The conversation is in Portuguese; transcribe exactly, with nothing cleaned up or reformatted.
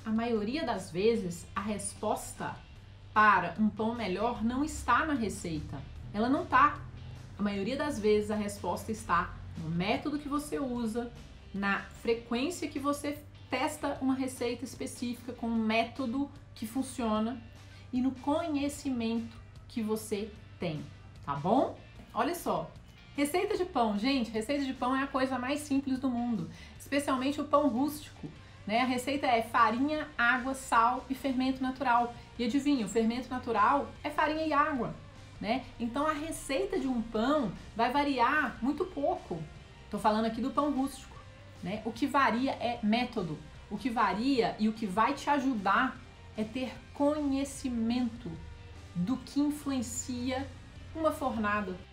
a maioria das vezes a resposta para um pão melhor não está na receita. Ela não está. A maioria das vezes a resposta está no método que você usa, na frequência que você testa uma receita específica com um método que funciona e no conhecimento que você tem, tá bom? Olha só, receita de pão, gente, receita de pão é a coisa mais simples do mundo, especialmente o pão rústico, né? A receita é farinha, água, sal e fermento natural. E adivinha, o fermento natural é farinha e água, né? Então a receita de um pão vai variar muito pouco. Tô falando aqui do pão rústico, né? O que varia é método. O que varia e o que vai te ajudar é ter conhecimento do que influencia uma fornada,